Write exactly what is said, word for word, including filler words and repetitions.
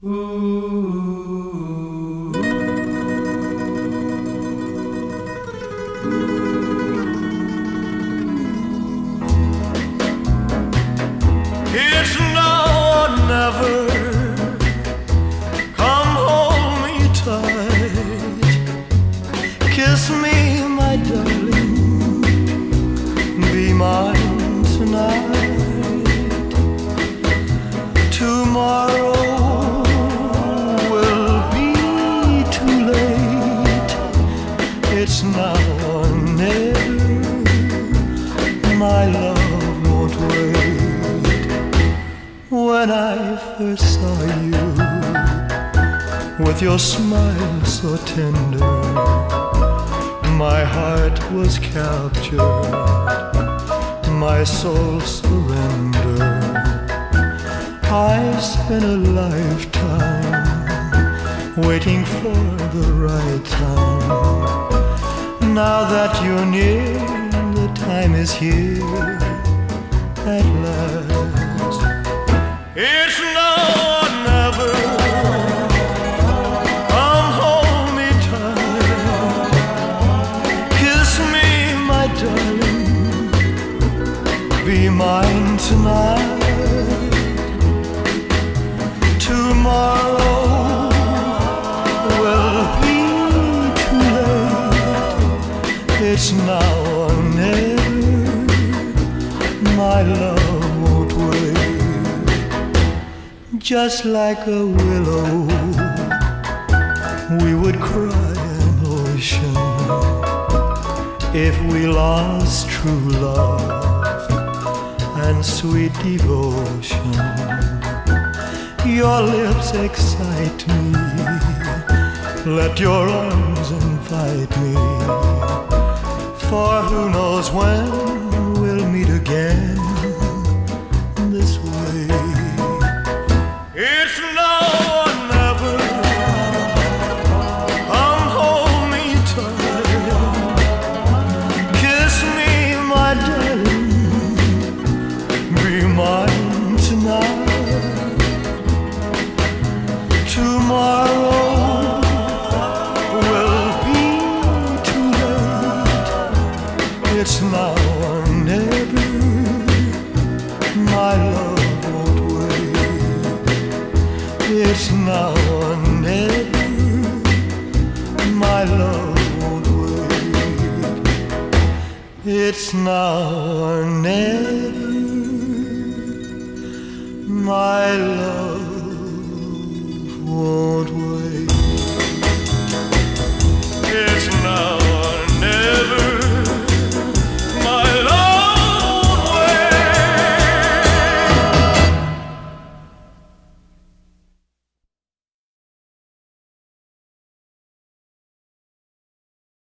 It's now or never. Come hold me tight. Kiss me, my darling. Be mine tonight. Tomorrow will be too late. It's now or never. My love won't wait. When I first saw you, with your smile so tender, my heart was captured, my soul surrendered. I spent a lifetime waiting for the right time. Now that you're near, the time is here at last. It's now or never. Come hold me tight. Kiss me, my darling. Be mine tonight. Tomorrow will be too late. It's now or never. My love won't wait. Just like a willow, we would cry an ocean if we lost true love and sweet devotion. Your lips excite me, let your arms invite me, for who knows when we'll meet again this way. It's now or never. Come hold me tight. Kiss me, my darling. Be mine tonight. Tomorrow will be too late. It's now or never. My love won't wait. It's now or never. My love won't wait. It's now or never. My love won't wait. It's now.